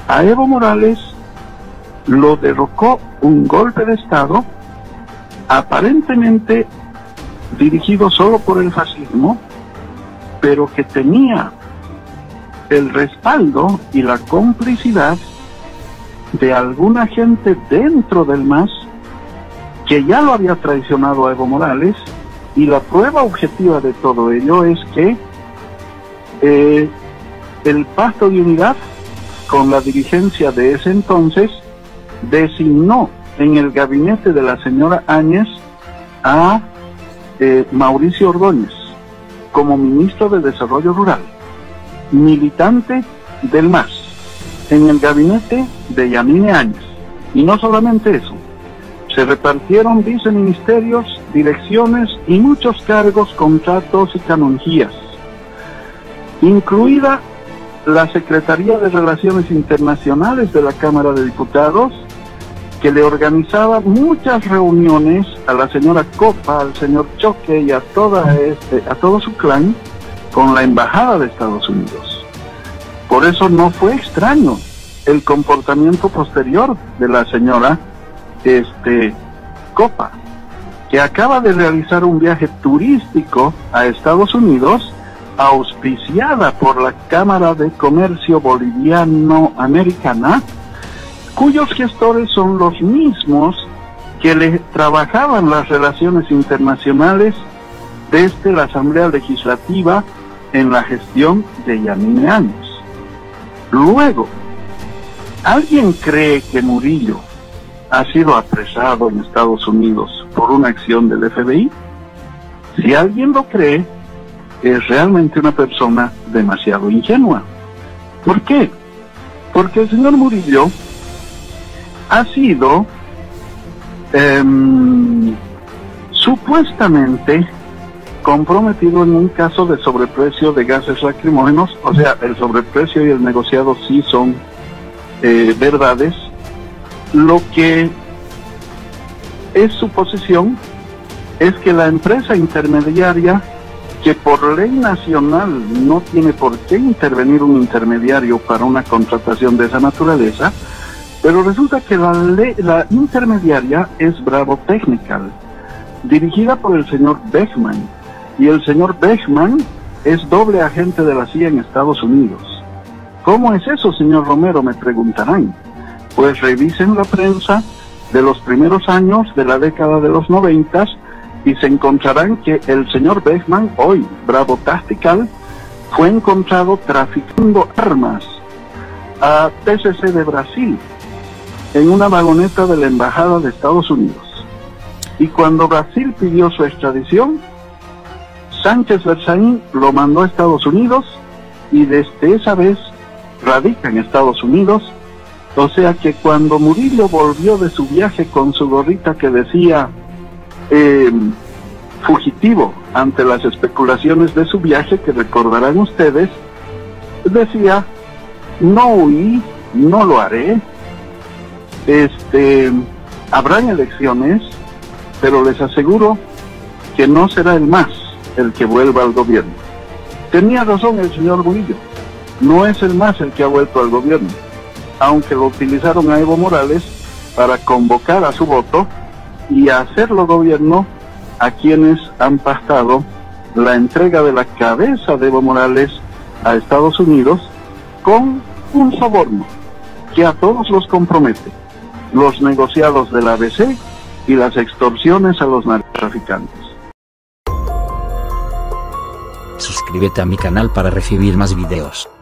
A Evo Morales lo derrocó un golpe de Estado aparentemente dirigido solo por el fascismo, pero que tenía el respaldo y la complicidad de alguna gente dentro del MAS que ya lo había traicionado a Evo Morales, y la prueba objetiva de todo ello es que el Pacto de Unidad, con la dirigencia de ese entonces, designó en el gabinete de la señora Áñez a Mauricio Ordóñez como ministro de Desarrollo Rural, militante del MAS, en el gabinete de Yanine Áñez. Y no solamente eso, se repartieron viceministerios, direcciones y muchos cargos, contratos y canonjías, incluida la Secretaría de Relaciones Internacionales de la Cámara de Diputados, que le organizaba muchas reuniones a la señora Copa, al señor Choque y a todo su clan con la Embajada de Estados Unidos. Por eso no fue extraño el comportamiento posterior de la señora Copa, que acaba de realizar un viaje turístico a Estados Unidos, auspiciada por la Cámara de Comercio Boliviano-Americana, cuyos gestores son los mismos que le trabajaban las relaciones internacionales desde la Asamblea Legislativa en la gestión de Yanine Áñez. Luego, ¿alguien cree que Murillo ha sido apresado en Estados Unidos por una acción del FBI? Si alguien lo cree, es realmente una persona demasiado ingenua. ¿Por qué? Porque el señor Murillo ha sido supuestamente comprometido en un caso de sobreprecio de gases lacrimógenos. O sea, el sobreprecio y el negociado sí son verdades. Lo que es su posición es que la empresa intermediaria, que por ley nacional no tiene por qué intervenir un intermediario para una contratación de esa naturaleza, pero resulta que la intermediaria es Bravo Technical, dirigida por el señor Bechman, y el señor Bechman es doble agente de la CIA en Estados Unidos. ¿Cómo es eso, señor Romero?, me preguntarán. Pues revisen la prensa de los primeros años de la década de los 90 y se encontrarán que el señor Bechman, hoy Bravo Tactical, fue encontrado traficando armas a TCC de Brasil en una vagoneta de la Embajada de Estados Unidos. Y cuando Brasil pidió su extradición, Sánchez Berzaín lo mandó a Estados Unidos y desde esa vez radica en Estados Unidos. O sea que cuando Murillo volvió de su viaje con su gorrita que decía fugitivo ante las especulaciones de su viaje, que recordarán ustedes, decía: no huí, no lo haré, habrán elecciones, pero les aseguro que no será el MAS el que vuelva al gobierno. Tenía razón el señor Murillo, no es el MAS el que ha vuelto al gobierno, aunque lo utilizaron a Evo Morales para convocar a su voto y hacerlo gobierno a quienes han pactado la entrega de la cabeza de Evo Morales a Estados Unidos con un soborno que a todos los compromete: los negociados del ABC y las extorsiones a los narcotraficantes. Suscríbete a mi canal para recibir más videos.